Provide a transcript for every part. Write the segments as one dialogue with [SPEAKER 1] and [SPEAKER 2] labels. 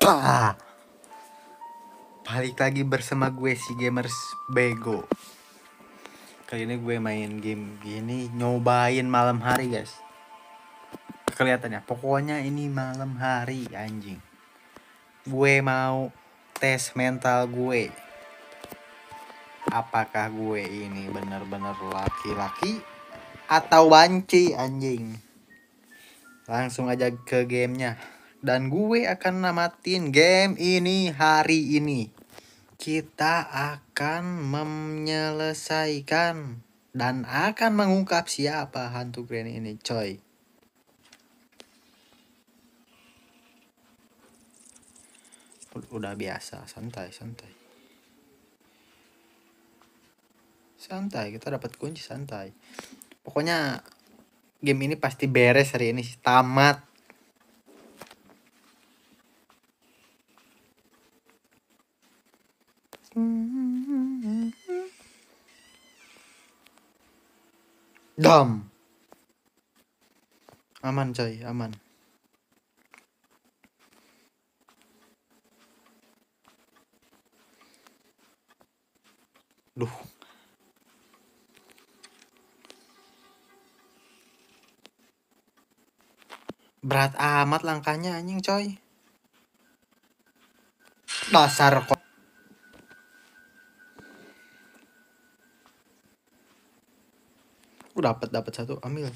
[SPEAKER 1] Pah. Balik lagi bersama gue si Gamers Bego. Kali ini gue main game gini, nyobain malam hari guys. Kelihatannya, pokoknya ini malam hari anjing. Gue mau tes mental gue. Apakah gue ini bener-bener laki-laki atau banci anjing. Langsung aja ke gamenya. Dan gue akan namatin game ini hari ini. Kita akan menyelesaikan dan akan mengungkap siapa hantu Granny ini, coy. Udah biasa, santai. Santai, kita dapat kunci santai. Pokoknya game ini pasti beres hari ini, tamat. Dam. Aman coy, aman. Duh. Berat amat langkahnya anjing coy. Dasar kok. Dapat satu, ambil.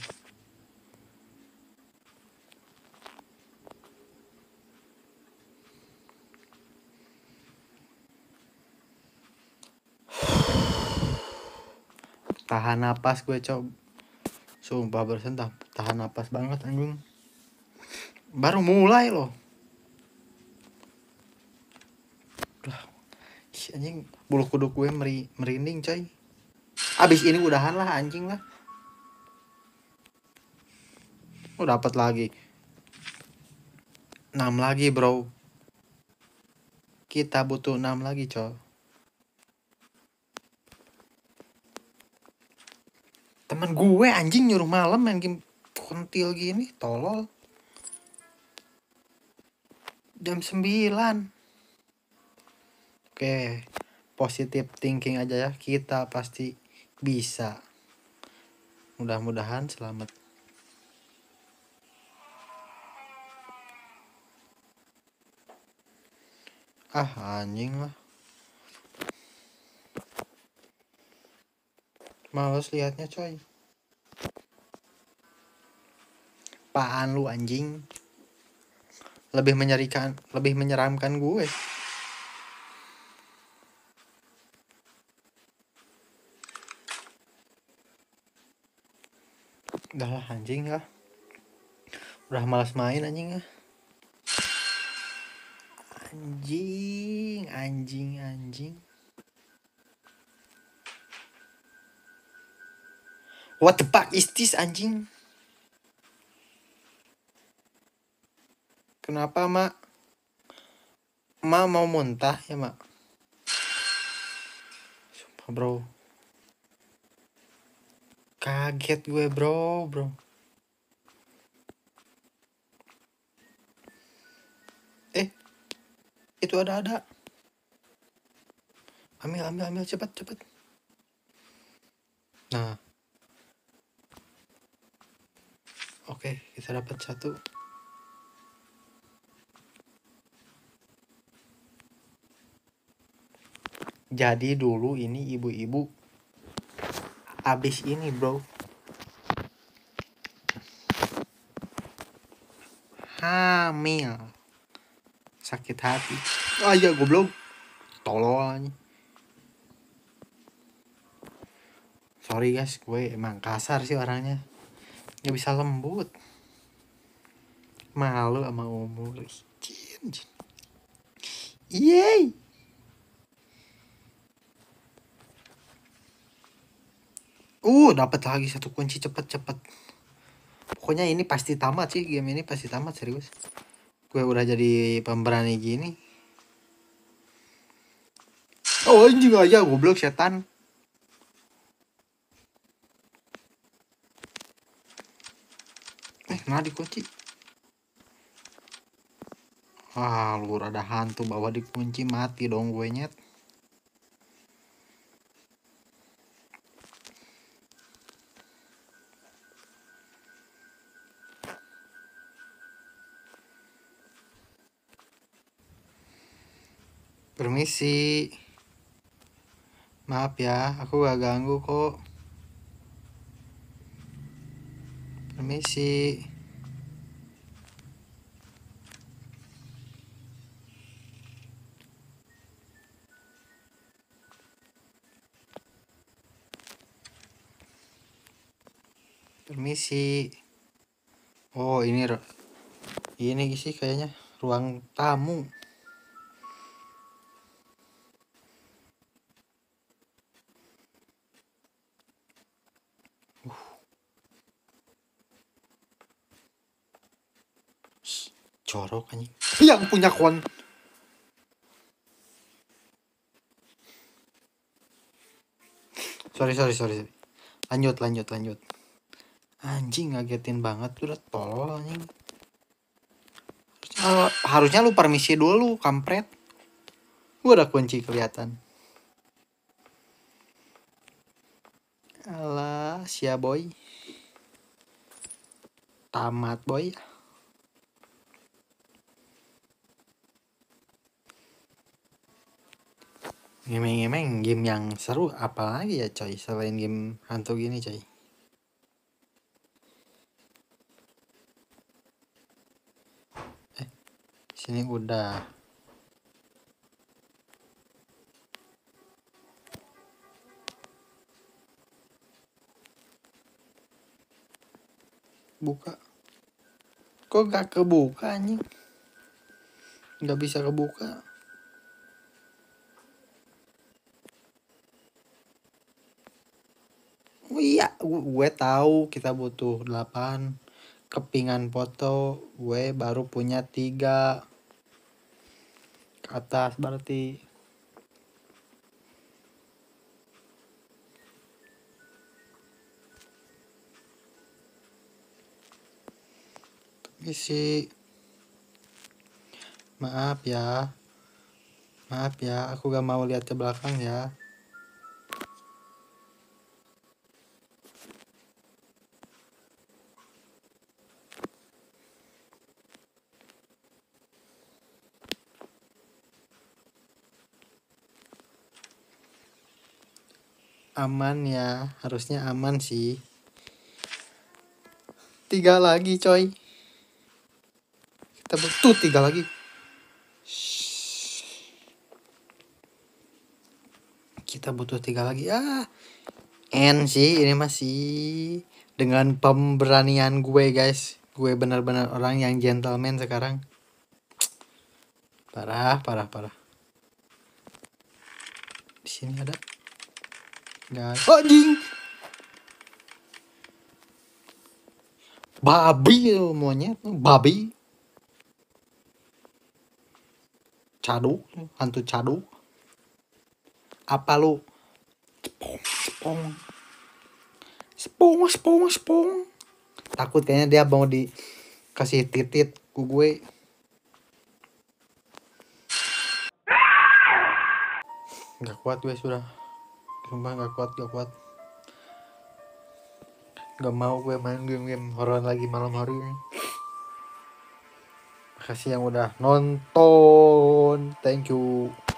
[SPEAKER 1] Tahan napas gue coba. Sumpah barusan tahan napas banget anjing. Baru mulai loh. Anjing, bulu kuduk gue merinding coy. Abis ini udahan lah anjing lah. Dapat lagi 6 lagi bro. Kita butuh 6 lagi coy. Temen gue anjing nyuruh malam main game kontil gini, tolol. Jam 9. Oke, positive thinking aja ya, kita pasti bisa. Mudah-mudahan selamat. Anjing lah. Males liatnya coy. Apaan lu anjing? Lebih menyeramkan gue. Udah lah anjing lah. Udah malas main anjing lah. Anjing. What the fuck is this anjing? Kenapa mak? Mak mau muntah ya mak? Sumpah bro. Kaget gue bro. Itu ada. Ambil cepet. Nah. Oke, kita dapat satu. Jadi dulu ini ibu-ibu abis ini bro hamil, sakit hati. Ya goblok, tolong. Sorry guys, gue emang kasar sih orangnya, nggak bisa lembut. Malu sama umur. Yeay. Dapat lagi satu kunci, cepet. Pokoknya ini pasti tamat sih, game ini pasti tamat serius. Gue udah jadi pemberani gini. Anjing aja goblok setan. Nah dikunci. Lur ada hantu bawa dikunci, mati dong gue nyet. Permisi. Maaf ya, aku gak ganggu kok. Permisi. Permisi. Oh, ini sih kayaknya ruang tamu. Jorok anjing. Yang punya kon. Sorry. Lanjut. Anjing ngagetin banget, udah tolol anjing. Harusnya lu permisi dulu, kampret. Gua udah kunci kelihatan. Alah, sia boy. Tamat boy. Ngemeng-ngemeng game yang seru apa lagi ya coy selain game hantu gini coy. Sini udah. Buka. Kok gak kebuka anjing? Gak bisa kebuka. Oh iya, gue tahu kita butuh 8 kepingan foto, gue baru punya 3 ke atas berarti. Isi. Maaf ya, aku gak mau lihat ke belakang ya. Aman ya, harusnya aman sih. 3 lagi coy. Kita butuh 3 lagi. Kita butuh 3 lagi. N sih ini masih dengan pemberanian gue guys. Gue benar-benar orang yang gentleman sekarang. Parah. Di sini ada. Guys. Anjing. Babi monyet, babi. Cadu, hantu cadu. Apa lu? Spong. Takut kayaknya dia mau dikasih titit ke gue. Gak kuat gue sudah. Sumpah gak kuat. Gak mau gue main game horor lagi malam hari ini. Makasih yang udah nonton. Thank you.